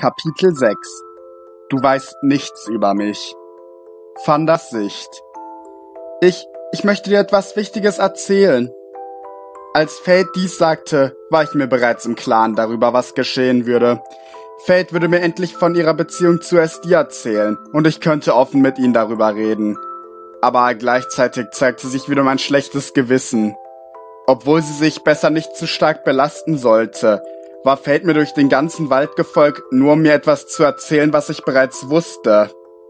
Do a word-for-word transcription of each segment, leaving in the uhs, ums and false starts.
Kapitel sechs. Du weißt nichts über mich. Fandas Sicht. Ich, ich möchte dir etwas Wichtiges erzählen. Als Fate dies sagte, war ich mir bereits im Klaren darüber, was geschehen würde. Fate würde mir endlich von ihrer Beziehung zu Esti erzählen und ich könnte offen mit ihnen darüber reden. Aber gleichzeitig zeigte sich wieder mein schlechtes Gewissen. Obwohl sie sich besser nicht zu stark belasten sollte, war Fate mir durch den ganzen Wald gefolgt, nur um mir etwas zu erzählen, was ich bereits wusste.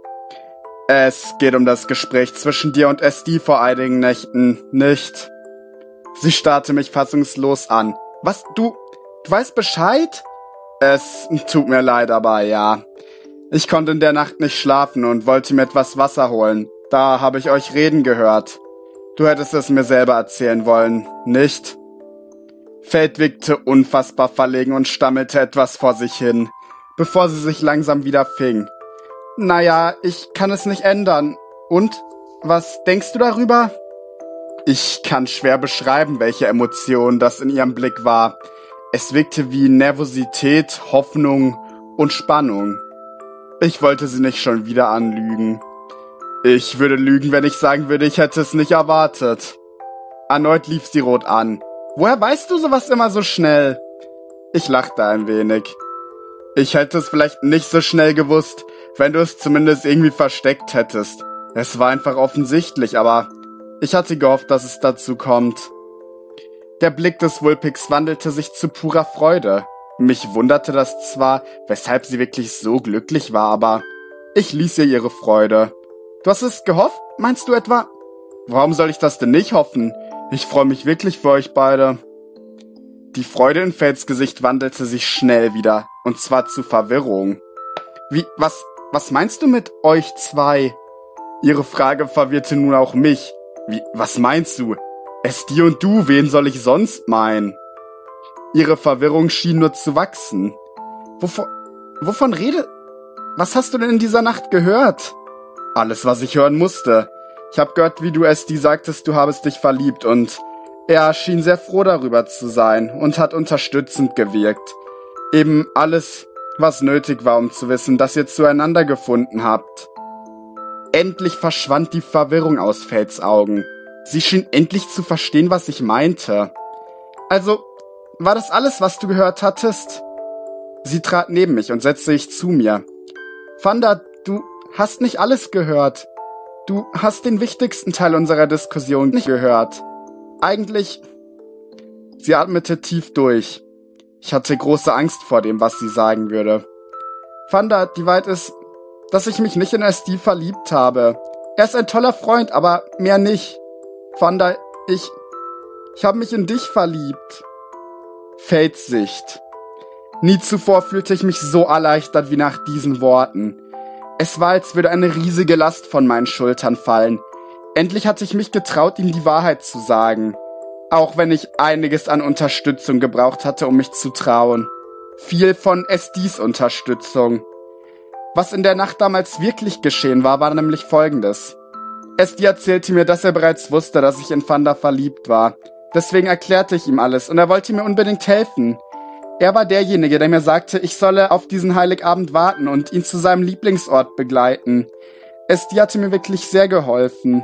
Es geht um das Gespräch zwischen dir und Esti vor einigen Nächten, nicht? Sie starrte mich fassungslos an. Was, du, du weißt Bescheid? Es tut mir leid, aber ja. Ich konnte in der Nacht nicht schlafen und wollte mir etwas Wasser holen. Da habe ich euch reden gehört. Du hättest es mir selber erzählen wollen, nicht? Fate wirkte unfassbar verlegen und stammelte etwas vor sich hin, bevor sie sich langsam wieder fing. Naja, ich kann es nicht ändern. Und? Was denkst du darüber? Ich kann schwer beschreiben, welche Emotion das in ihrem Blick war. Es wirkte wie Nervosität, Hoffnung und Spannung. Ich wollte sie nicht schon wieder anlügen. Ich würde lügen, wenn ich sagen würde, ich hätte es nicht erwartet. Erneut lief sie rot an. Woher weißt du sowas immer so schnell? Ich lachte ein wenig. Ich hätte es vielleicht nicht so schnell gewusst, wenn du es zumindest irgendwie versteckt hättest. Es war einfach offensichtlich, aber ich hatte gehofft, dass es dazu kommt. Der Blick des Wulpigs wandelte sich zu purer Freude. Mich wunderte das zwar, weshalb sie wirklich so glücklich war, aber ich ließ ihr ihre Freude. Du hast es gehofft, meinst du etwa? Warum soll ich das denn nicht hoffen? Ich freue mich wirklich für euch beide. Die Freude in Fates Gesicht wandelte sich schnell wieder, und zwar zu Verwirrung. Wie, was, was meinst du mit euch zwei? Ihre Frage verwirrte nun auch mich. Wie, was meinst du? Esti und du, wen soll ich sonst meinen? Ihre Verwirrung schien nur zu wachsen. Wovon, wovon rede? Was hast du denn in dieser Nacht gehört? Alles, was ich hören musste. Ich habe gehört, wie du Esti sagtest, du habest dich verliebt und er schien sehr froh darüber zu sein und hat unterstützend gewirkt. Eben alles, was nötig war, um zu wissen, dass ihr zueinander gefunden habt. Endlich verschwand die Verwirrung aus Fates Augen. Sie schien endlich zu verstehen, was ich meinte. Also, war das alles, was du gehört hattest? Sie trat neben mich und setzte sich zu mir. Fanda, du hast nicht alles gehört. Du hast den wichtigsten Teil unserer Diskussion nicht gehört. Eigentlich... Sie atmete tief durch. Ich hatte große Angst vor dem, was sie sagen würde. Fanda, die Wahrheit ist, dass ich mich nicht in Esti verliebt habe. Er ist ein toller Freund, aber mehr nicht. Fanda, ich... Ich habe mich in dich verliebt. Fates Sicht. Nie zuvor fühlte ich mich so erleichtert wie nach diesen Worten. Es war, als würde eine riesige Last von meinen Schultern fallen. Endlich hatte ich mich getraut, ihm die Wahrheit zu sagen. Auch wenn ich einiges an Unterstützung gebraucht hatte, um mich zu trauen. Viel von Estis Unterstützung. Was in der Nacht damals wirklich geschehen war, war nämlich Folgendes. Esti erzählte mir, dass er bereits wusste, dass ich in Fanda verliebt war. Deswegen erklärte ich ihm alles und er wollte mir unbedingt helfen. Er war derjenige, der mir sagte, ich solle auf diesen Heiligabend warten und ihn zu seinem Lieblingsort begleiten. Esti hatte mir wirklich sehr geholfen.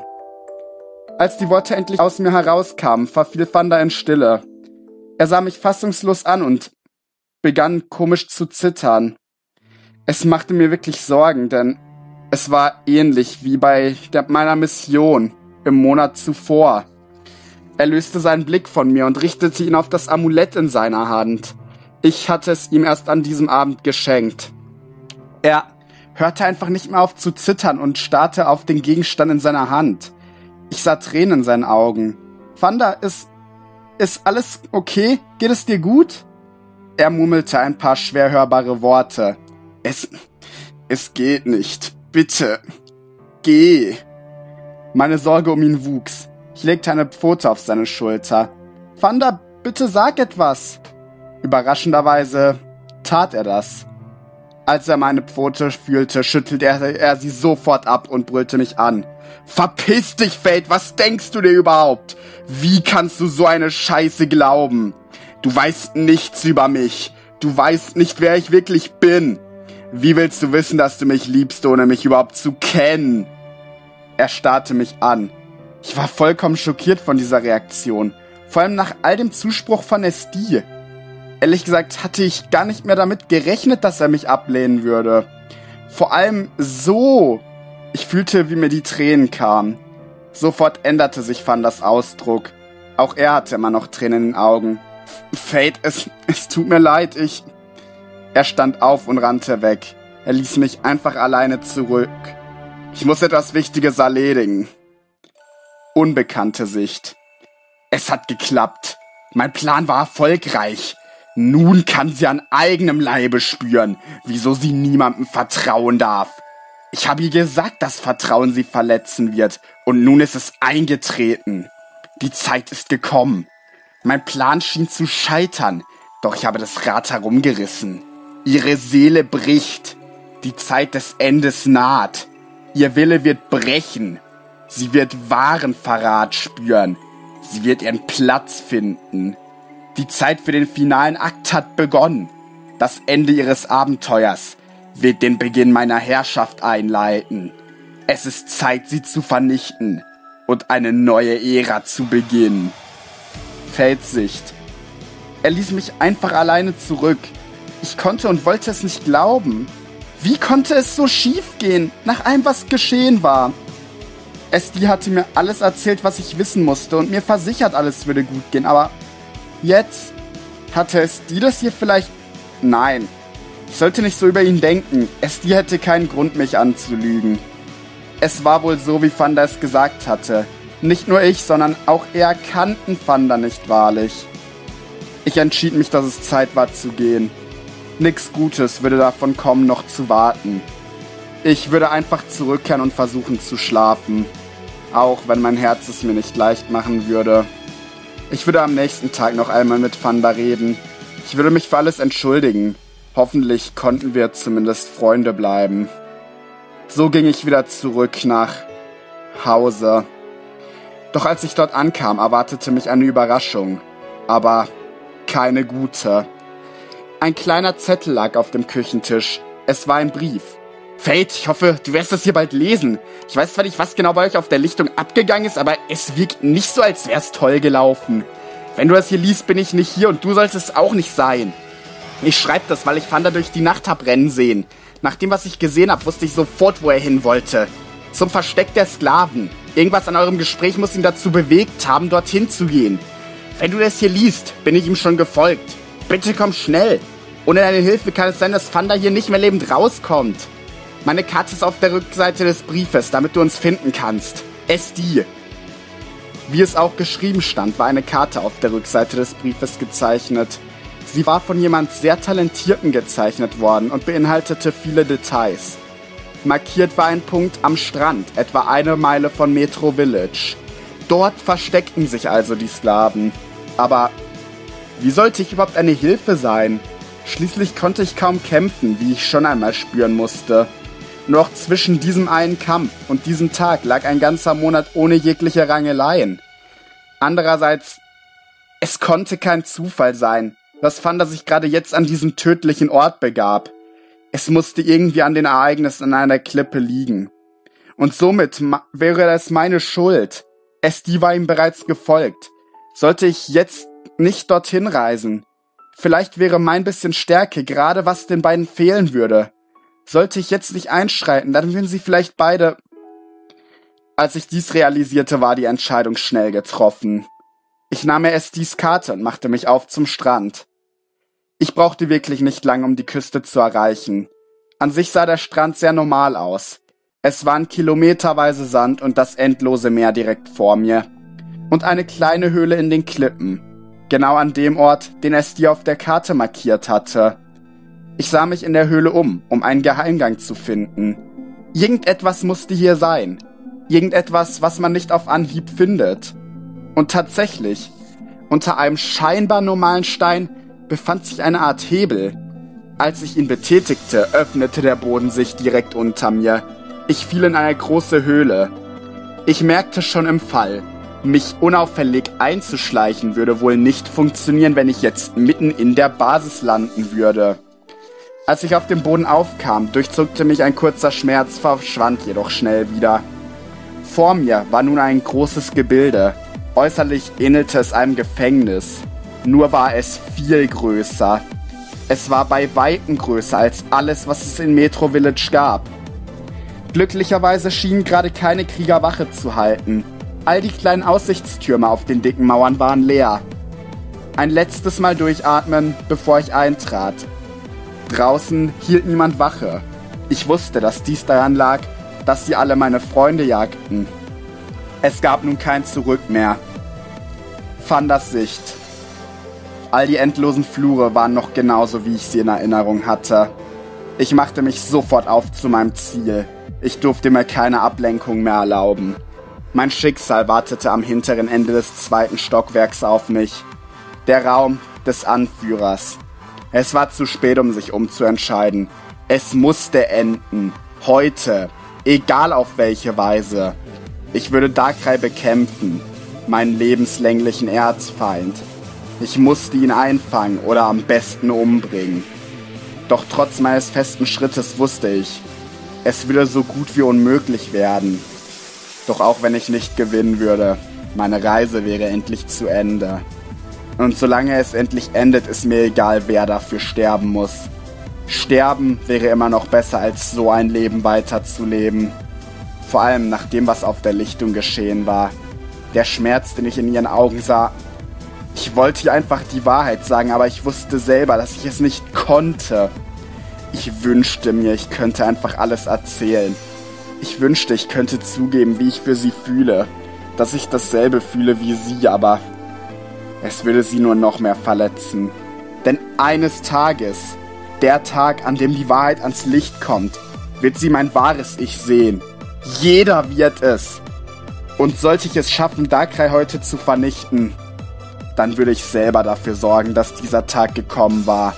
Als die Worte endlich aus mir herauskamen, verfiel Fanda in Stille. Er sah mich fassungslos an und begann komisch zu zittern. Es machte mir wirklich Sorgen, denn es war ähnlich wie bei der, meiner Mission im Monat zuvor. Er löste seinen Blick von mir und richtete ihn auf das Amulett in seiner Hand. Ich hatte es ihm erst an diesem Abend geschenkt. Er hörte einfach nicht mehr auf zu zittern und starrte auf den Gegenstand in seiner Hand. Ich sah Tränen in seinen Augen. Fanda, ist, ist alles okay? Geht es dir gut? Er murmelte ein paar schwer hörbare Worte. Es, es geht nicht. Bitte. Geh. Meine Sorge um ihn wuchs. Ich legte eine Pfote auf seine Schulter. Fanda, bitte sag etwas. Überraschenderweise tat er das. Als er meine Pfote fühlte, schüttelte er, er sie sofort ab und brüllte mich an. Verpiss dich, Fate, was denkst du dir überhaupt? Wie kannst du so eine Scheiße glauben? Du weißt nichts über mich. Du weißt nicht, wer ich wirklich bin. Wie willst du wissen, dass du mich liebst, ohne mich überhaupt zu kennen? Er starrte mich an. Ich war vollkommen schockiert von dieser Reaktion. Vor allem nach all dem Zuspruch von Estie. Ehrlich gesagt hatte ich gar nicht mehr damit gerechnet, dass er mich ablehnen würde. Vor allem so. Ich fühlte, wie mir die Tränen kamen. Sofort änderte sich Vandas Ausdruck. Auch er hatte immer noch Tränen in den Augen. Fate, es, es tut mir leid, ich... Er stand auf und rannte weg. Er ließ mich einfach alleine zurück. Ich muss etwas Wichtiges erledigen. Unbekannte Sicht. Es hat geklappt. Mein Plan war erfolgreich. Nun kann sie an eigenem Leibe spüren, wieso sie niemandem vertrauen darf. Ich habe ihr gesagt, dass Vertrauen sie verletzen wird, und nun ist es eingetreten. Die Zeit ist gekommen. Mein Plan schien zu scheitern, doch ich habe das Rad herumgerissen. Ihre Seele bricht. Die Zeit des Endes naht. Ihr Wille wird brechen. Sie wird wahren Verrat spüren. Sie wird ihren Platz finden. Die Zeit für den finalen Akt hat begonnen. Das Ende ihres Abenteuers wird den Beginn meiner Herrschaft einleiten. Es ist Zeit, sie zu vernichten und eine neue Ära zu beginnen. Feldsicht. Er ließ mich einfach alleine zurück. Ich konnte und wollte es nicht glauben. Wie konnte es so schief gehen, nach allem, was geschehen war? Estie hatte mir alles erzählt, was ich wissen musste, und mir versichert, alles würde gut gehen, aber jetzt hatte Estie das hier vielleicht... Nein, ich sollte nicht so über ihn denken. Estie hätte keinen Grund, mich anzulügen. Es war wohl so, wie Vanda es gesagt hatte. Nicht nur ich, sondern auch er kannten Vanda nicht wahrlich. Ich entschied mich, dass es Zeit war zu gehen. Nix Gutes würde davon kommen, noch zu warten. Ich würde einfach zurückkehren und versuchen zu schlafen. Auch wenn mein Herz es mir nicht leicht machen würde. Ich würde am nächsten Tag noch einmal mit Vanda reden. Ich würde mich für alles entschuldigen. Hoffentlich konnten wir zumindest Freunde bleiben. So ging ich wieder zurück nach Hause. Doch als ich dort ankam, erwartete mich eine Überraschung. Aber keine gute. Ein kleiner Zettel lag auf dem Küchentisch. Es war ein Brief. Fate, ich hoffe, du wirst das hier bald lesen. Ich weiß zwar nicht, was genau bei euch auf der Lichtung abgegangen ist, aber es wirkt nicht so, als wär's toll gelaufen. Wenn du das hier liest, bin ich nicht hier und du sollst es auch nicht sein. Ich schreib das, weil ich Vanda durch die Nacht hab rennen sehen. Nach dem, was ich gesehen hab, wusste ich sofort, wo er hin wollte. Zum Versteck der Sklaven. Irgendwas an eurem Gespräch muss ihn dazu bewegt haben, dorthin zu gehen. Wenn du das hier liest, bin ich ihm schon gefolgt. Bitte komm schnell. Ohne deine Hilfe kann es sein, dass Vanda hier nicht mehr lebend rauskommt. Meine Karte ist auf der Rückseite des Briefes, damit du uns finden kannst. Estie. Wie es auch geschrieben stand, war eine Karte auf der Rückseite des Briefes gezeichnet. Sie war von jemand sehr Talentierten gezeichnet worden und beinhaltete viele Details. Markiert war ein Punkt am Strand, etwa eine Meile von Metro Village. Dort versteckten sich also die Sklaven. Aber wie sollte ich überhaupt eine Hilfe sein? Schließlich konnte ich kaum kämpfen, wie ich schon einmal spüren musste. Nur auch zwischen diesem einen Kampf und diesem Tag lag ein ganzer Monat ohne jegliche Rangeleien. Andererseits, es konnte kein Zufall sein, dass Vanda sich gerade jetzt an diesem tödlichen Ort begab. Es musste irgendwie an den Ereignissen an einer Klippe liegen. Und somit ma- wäre es meine Schuld. Estie war ihm bereits gefolgt. Sollte ich jetzt nicht dorthin reisen? Vielleicht wäre mein bisschen Stärke gerade, was den beiden fehlen würde. Sollte ich jetzt nicht einschreiten, dann würden sie vielleicht beide... Als ich dies realisierte, war die Entscheidung schnell getroffen. Ich nahm mir Esties Karte und machte mich auf zum Strand. Ich brauchte wirklich nicht lange, um die Küste zu erreichen. An sich sah der Strand sehr normal aus. Es waren kilometerweise Sand und das endlose Meer direkt vor mir. Und eine kleine Höhle in den Klippen. Genau an dem Ort, den Estie auf der Karte markiert hatte. Ich sah mich in der Höhle um, um einen Geheimgang zu finden. Irgendetwas musste hier sein. Irgendetwas, was man nicht auf Anhieb findet. Und tatsächlich, unter einem scheinbar normalen Stein befand sich eine Art Hebel. Als ich ihn betätigte, öffnete der Boden sich direkt unter mir. Ich fiel in eine große Höhle. Ich merkte schon im Fall, mich unauffällig einzuschleichen würde wohl nicht funktionieren, wenn ich jetzt mitten in der Basis landen würde. Als ich auf dem Boden aufkam, durchzuckte mich ein kurzer Schmerz, verschwand jedoch schnell wieder. Vor mir war nun ein großes Gebilde. Äußerlich ähnelte es einem Gefängnis. Nur war es viel größer. Es war bei Weitem größer als alles, was es in Metro Village gab. Glücklicherweise schienen gerade keine Krieger Wache zu halten. All die kleinen Aussichtstürme auf den dicken Mauern waren leer. Ein letztes Mal durchatmen, bevor ich eintrat. Draußen hielt niemand Wache. Ich wusste, dass dies daran lag, dass sie alle meine Freunde jagten. Es gab nun kein Zurück mehr. Fanders Sicht. All die endlosen Flure waren noch genauso, wie ich sie in Erinnerung hatte. Ich machte mich sofort auf zu meinem Ziel. Ich durfte mir keine Ablenkung mehr erlauben. Mein Schicksal wartete am hinteren Ende des zweiten Stockwerks auf mich. Der Raum des Anführers. Es war zu spät, um sich umzuentscheiden. Es musste enden. Heute. Egal auf welche Weise. Ich würde Darkrai bekämpfen. Meinen lebenslänglichen Erzfeind. Ich musste ihn einfangen oder am besten umbringen. Doch trotz meines festen Schrittes wusste ich, es würde so gut wie unmöglich werden. Doch auch wenn ich nicht gewinnen würde, meine Reise wäre endlich zu Ende. Und solange es endlich endet, ist mir egal, wer dafür sterben muss. Sterben wäre immer noch besser, als so ein Leben weiterzuleben. Vor allem nach dem, was auf der Lichtung geschehen war. Der Schmerz, den ich in ihren Augen sah. Ich wollte ihr einfach die Wahrheit sagen, aber ich wusste selber, dass ich es nicht konnte. Ich wünschte mir, ich könnte einfach alles erzählen. Ich wünschte, ich könnte zugeben, wie ich für sie fühle. Dass ich dasselbe fühle wie sie, aber es würde sie nur noch mehr verletzen. Denn eines Tages, der Tag, an dem die Wahrheit ans Licht kommt, wird sie mein wahres Ich sehen. Jeder wird es. Und sollte ich es schaffen, Darkrai heute zu vernichten, dann würde ich selber dafür sorgen, dass dieser Tag gekommen war.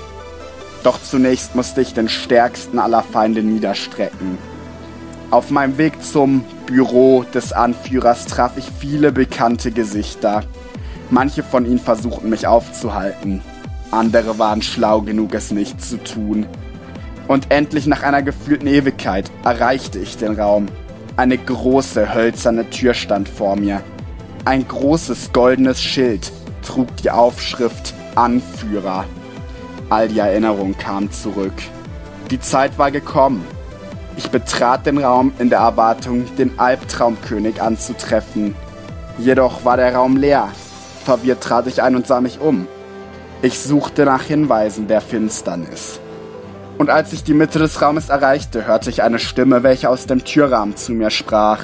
Doch zunächst musste ich den stärksten aller Feinde niederstrecken. Auf meinem Weg zum Büro des Anführers traf ich viele bekannte Gesichter. Manche von ihnen versuchten mich aufzuhalten. Andere waren schlau genug, es nicht zu tun. Und endlich nach einer gefühlten Ewigkeit erreichte ich den Raum. Eine große hölzerne Tür stand vor mir. Ein großes goldenes Schild trug die Aufschrift Anführer. All die Erinnerungen kamen zurück. Die Zeit war gekommen. Ich betrat den Raum in der Erwartung, den Albtraumkönig anzutreffen. Jedoch war der Raum leer. Verwirrt trat ich ein und sah mich um. Ich suchte nach Hinweisen der Finsternis. Und als ich die Mitte des Raumes erreichte, hörte ich eine Stimme, welche aus dem Türrahmen zu mir sprach.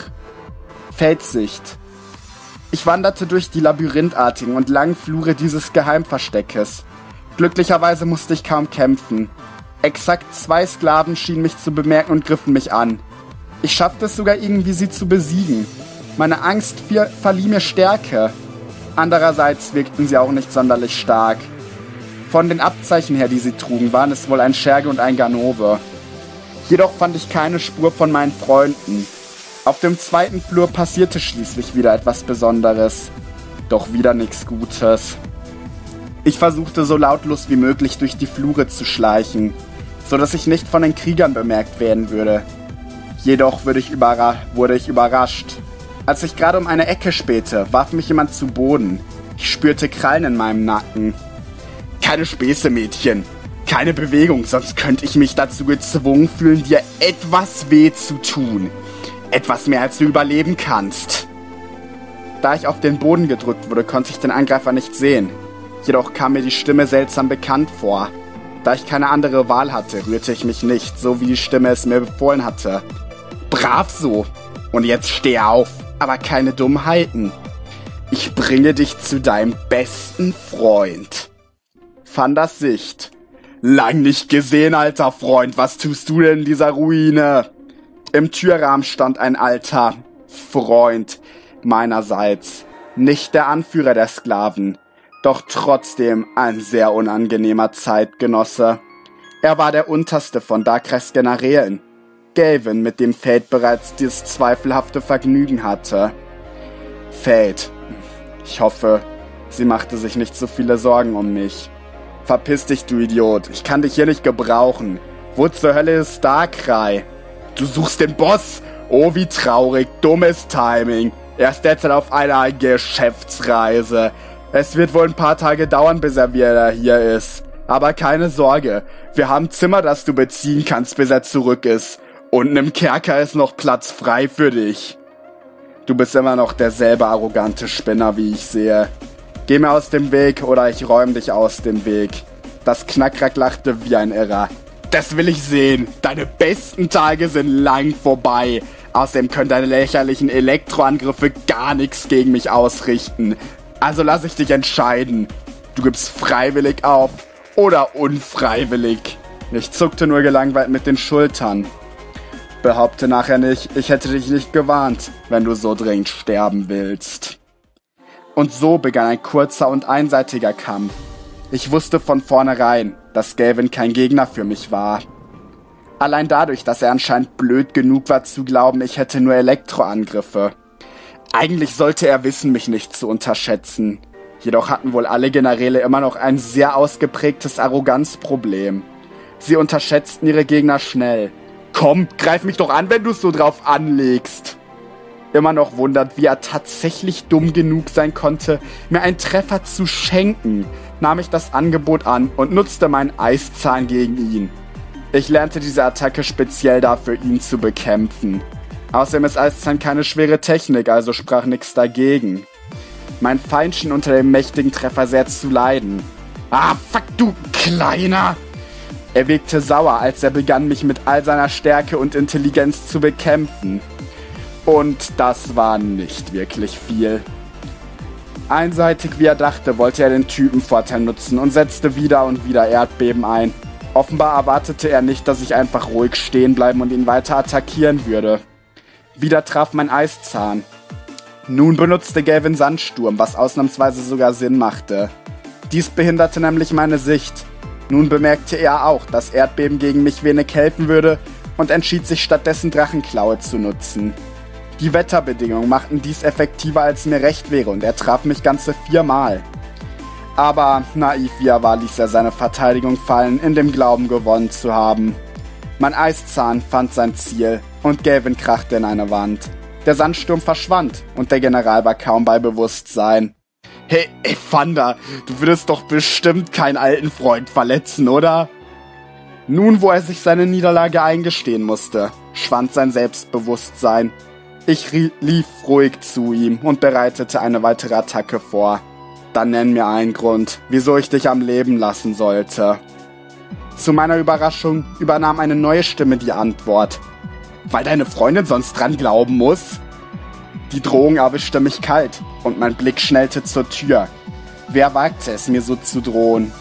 Feldsicht. Ich wanderte durch die labyrinthartigen und langen Flure dieses Geheimversteckes. Glücklicherweise musste ich kaum kämpfen. Exakt zwei Sklaven schienen mich zu bemerken und griffen mich an. Ich schaffte es sogar irgendwie, sie zu besiegen. Meine Angst verlieh mir Stärke. Andererseits wirkten sie auch nicht sonderlich stark. Von den Abzeichen her, die sie trugen, waren es wohl ein Scherge und ein Ganove. Jedoch fand ich keine Spur von meinen Freunden. Auf dem zweiten Flur passierte schließlich wieder etwas Besonderes. Doch wieder nichts Gutes. Ich versuchte so lautlos wie möglich durch die Flure zu schleichen, so dass ich nicht von den Kriegern bemerkt werden würde. Jedoch wurde ich, überra- wurde ich überrascht. Als ich gerade um eine Ecke spähte, warf mich jemand zu Boden. Ich spürte Krallen in meinem Nacken. Keine Späße, Mädchen. Keine Bewegung, sonst könnte ich mich dazu gezwungen fühlen, dir etwas weh zu tun. Etwas mehr, als du überleben kannst. Da ich auf den Boden gedrückt wurde, konnte ich den Angreifer nicht sehen. Jedoch kam mir die Stimme seltsam bekannt vor. Da ich keine andere Wahl hatte, rührte ich mich nicht, so wie die Stimme es mir befohlen hatte. Brav so. Und jetzt steh auf, aber keine Dummheiten. Ich bringe dich zu deinem besten Freund. Fanders Sicht. Lang nicht gesehen, alter Freund. Was tust du denn in dieser Ruine? Im Türrahmen stand ein alter Freund meinerseits. Nicht der Anführer der Sklaven, doch trotzdem ein sehr unangenehmer Zeitgenosse. Er war der unterste von Darkrais Generälen. Gavin, mit dem Fate bereits dieses zweifelhafte Vergnügen hatte. Fate. Ich hoffe, sie machte sich nicht so viele Sorgen um mich. Verpiss dich, du Idiot. Ich kann dich hier nicht gebrauchen. Wo zur Hölle ist Darkrai? Du suchst den Boss? Oh, wie traurig. Dummes Timing. Er ist derzeit auf einer Geschäftsreise. Es wird wohl ein paar Tage dauern, bis er wieder hier ist. Aber keine Sorge. Wir haben Zimmer, das du beziehen kannst, bis er zurück ist. Unten im Kerker ist noch Platz frei für dich. Du bist immer noch derselbe arrogante Spinner, wie ich sehe. Geh mir aus dem Weg oder ich räume dich aus dem Weg. Das Knackrack lachte wie ein Irrer. Das will ich sehen. Deine besten Tage sind lang vorbei. Außerdem können deine lächerlichen Elektroangriffe gar nichts gegen mich ausrichten. Also lass ich dich entscheiden. Du gibst freiwillig auf oder unfreiwillig. Ich zuckte nur gelangweilt mit den Schultern. Behaupte nachher nicht, ich hätte dich nicht gewarnt, wenn du so dringend sterben willst. Und so begann ein kurzer und einseitiger Kampf. Ich wusste von vornherein, dass Gavin kein Gegner für mich war. Allein dadurch, dass er anscheinend blöd genug war zu glauben, ich hätte nur Elektroangriffe. Eigentlich sollte er wissen, mich nicht zu unterschätzen. Jedoch hatten wohl alle Generäle immer noch ein sehr ausgeprägtes Arroganzproblem. Sie unterschätzten ihre Gegner schnell. Komm, greif mich doch an, wenn du es so drauf anlegst. Immer noch wundert, wie er tatsächlich dumm genug sein konnte, mir einen Treffer zu schenken, nahm ich das Angebot an und nutzte meinen Eiszahn gegen ihn. Ich lernte diese Attacke speziell dafür, ihn zu bekämpfen. Außerdem ist Eiszahn keine schwere Technik, also sprach nichts dagegen. Mein Feind schien unter dem mächtigen Treffer sehr zu leiden. Ah, fuck, du Kleiner! Er wirkte sauer, als er begann, mich mit all seiner Stärke und Intelligenz zu bekämpfen. Und das war nicht wirklich viel. Einseitig wie er dachte, wollte er den Typenvorteil nutzen und setzte wieder und wieder Erdbeben ein. Offenbar erwartete er nicht, dass ich einfach ruhig stehen bleiben und ihn weiter attackieren würde. Wieder traf mein Eiszahn. Nun benutzte Gavin Sandsturm, was ausnahmsweise sogar Sinn machte. Dies behinderte nämlich meine Sicht. Nun bemerkte er auch, dass Erdbeben gegen mich wenig helfen würde und entschied sich stattdessen Drachenklaue zu nutzen. Die Wetterbedingungen machten dies effektiver, als mir recht wäre, und er traf mich ganze viermal. Aber naiv wie er war, ließ er seine Verteidigung fallen, in dem Glauben gewonnen zu haben. Mein Eiszahn fand sein Ziel und Gavin krachte in eine Wand. Der Sandsturm verschwand und der General war kaum bei Bewusstsein. Hey, ey, Thunder, du würdest doch bestimmt keinen alten Freund verletzen, oder? Nun, wo er sich seine Niederlage eingestehen musste, schwand sein Selbstbewusstsein. Ich lief ruhig zu ihm und bereitete eine weitere Attacke vor. Dann nenn mir einen Grund, wieso ich dich am Leben lassen sollte. Zu meiner Überraschung übernahm eine neue Stimme die Antwort. Weil deine Freundin sonst dran glauben muss? Die Drohung erwischte mich kalt und mein Blick schnellte zur Tür. Wer wagte es, mir so zu drohen?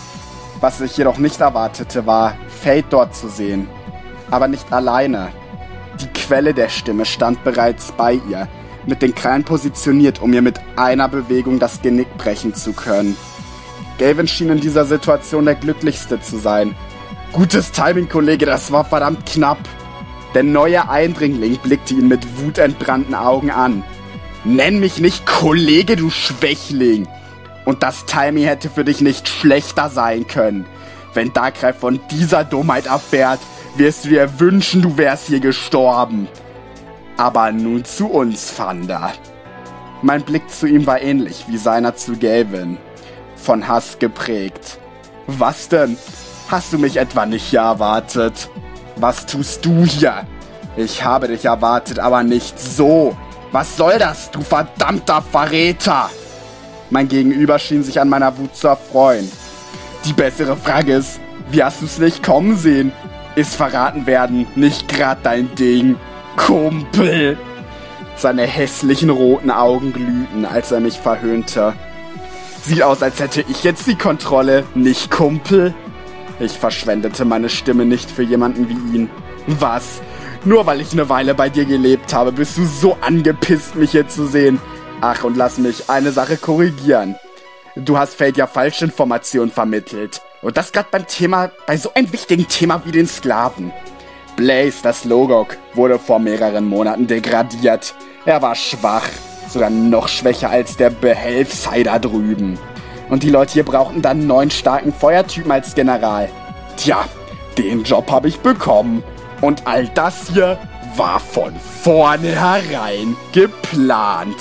Was ich jedoch nicht erwartete, war, Fate dort zu sehen. Aber nicht alleine. Die Quelle der Stimme stand bereits bei ihr, mit den Krallen positioniert, um ihr mit einer Bewegung das Genick brechen zu können. Gavin schien in dieser Situation der Glücklichste zu sein. Gutes Timing, Kollege, das war verdammt knapp. Der neue Eindringling blickte ihn mit wutentbrannten Augen an. Nenn mich nicht Kollege, du Schwächling! Und das Timing hätte für dich nicht schlechter sein können. Wenn Darkrai von dieser Dummheit erfährt, wirst du dir wünschen, du wärst hier gestorben. Aber nun zu uns, Thunder. Mein Blick zu ihm war ähnlich wie seiner zu Gavin. Von Hass geprägt. Was denn? Hast du mich etwa nicht hier erwartet? Was tust du hier? Ich habe dich erwartet, aber nicht so. Was soll das, du verdammter Verräter? Mein Gegenüber schien sich an meiner Wut zu erfreuen. Die bessere Frage ist, wie hast du's nicht kommen sehen? Ist verraten werden nicht grad dein Ding, Kumpel? Seine hässlichen roten Augen glühten, als er mich verhöhnte. Sieht aus, als hätte ich jetzt die Kontrolle, nicht Kumpel? Ich verschwendete meine Stimme nicht für jemanden wie ihn. Was? Nur weil ich eine Weile bei dir gelebt habe, bist du so angepisst, mich hier zu sehen? Ach, und lass mich eine Sache korrigieren. Du hast Fate ja falsche Informationen vermittelt. Und das gerade beim Thema, bei so einem wichtigen Thema wie den Sklaven. Blaze, das Logok, wurde vor mehreren Monaten degradiert. Er war schwach, sogar noch schwächer als der Behelfsei da drüben. Und die Leute hier brauchten dann einen neuen starken Feuertypen als General. Tja, den Job habe ich bekommen. Und all das hier war von vornherein geplant.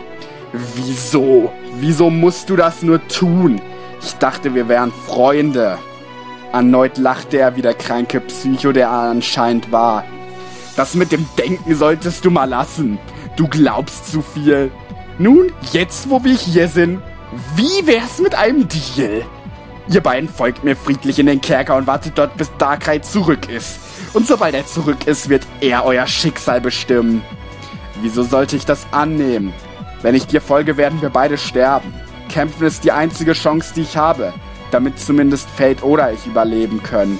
Wieso? Wieso musst du das nur tun? Ich dachte, wir wären Freunde. Erneut lachte er wie der kranke Psycho, der er anscheinend war. Das mit dem Denken solltest du mal lassen. Du glaubst zu viel. Nun, jetzt wo wir hier sind, wie wär's mit einem Deal? Ihr beiden folgt mir friedlich in den Kerker und wartet dort, bis Darkrai zurück ist. Und sobald er zurück ist, wird er euer Schicksal bestimmen. Wieso sollte ich das annehmen? Wenn ich dir folge, werden wir beide sterben. Kämpfen ist die einzige Chance, die ich habe, damit zumindest Fate oder ich überleben können.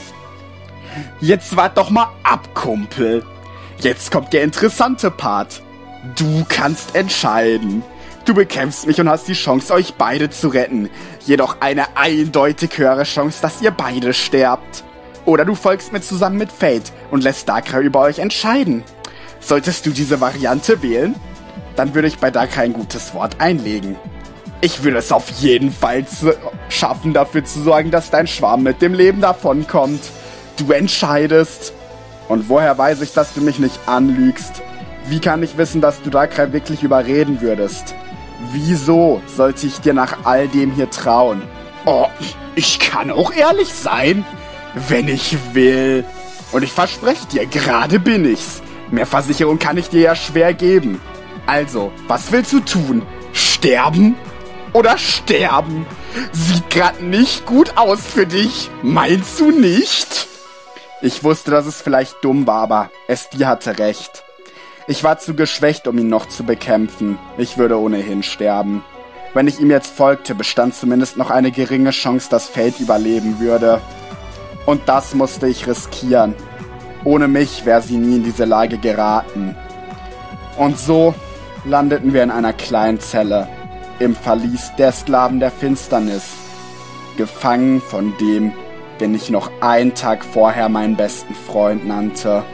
Jetzt wart doch mal ab, Kumpel. Jetzt kommt der interessante Part. Du kannst entscheiden. Du bekämpfst mich und hast die Chance, euch beide zu retten. Jedoch eine eindeutig höhere Chance, dass ihr beide sterbt. Oder du folgst mir zusammen mit Fate und lässt Darkrai über euch entscheiden. Solltest du diese Variante wählen, dann würde ich bei Darkrai ein gutes Wort einlegen. Ich würde es auf jeden Fall zu schaffen, dafür zu sorgen, dass dein Schwarm mit dem Leben davonkommt. Du entscheidest. Und woher weiß ich, dass du mich nicht anlügst? Wie kann ich wissen, dass du Darkrai wirklich überreden würdest? Wieso sollte ich dir nach all dem hier trauen? Oh, ich kann auch ehrlich sein, wenn ich will. Und ich verspreche dir, gerade bin ich's. Mehr Versicherung kann ich dir ja schwer geben. Also, was willst du tun? Sterben? Oder sterben? Sieht grad nicht gut aus für dich. Meinst du nicht? Ich wusste, dass es vielleicht dumm war, aber Esti hatte recht. Ich war zu geschwächt, um ihn noch zu bekämpfen. Ich würde ohnehin sterben. Wenn ich ihm jetzt folgte, bestand zumindest noch eine geringe Chance, dass Fate überleben würde. Und das musste ich riskieren. Ohne mich wäre sie nie in diese Lage geraten. Und so landeten wir in einer kleinen Zelle, im Verlies der Sklaven der Finsternis, gefangen von dem, den ich noch einen Tag vorher meinen besten Freund nannte.